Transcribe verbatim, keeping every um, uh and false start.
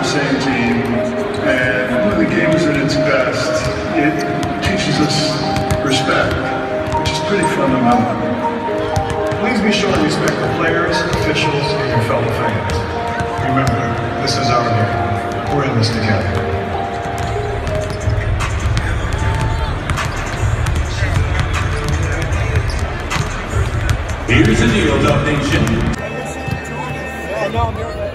same team, and when the game is at its best, it teaches us respect, which is pretty fundamental. Please be sure to respect the players, officials, and your fellow fans. Remember, this is our game. We're in this together. Here's the deal, Dub Nation. Yeah, no, I'm here.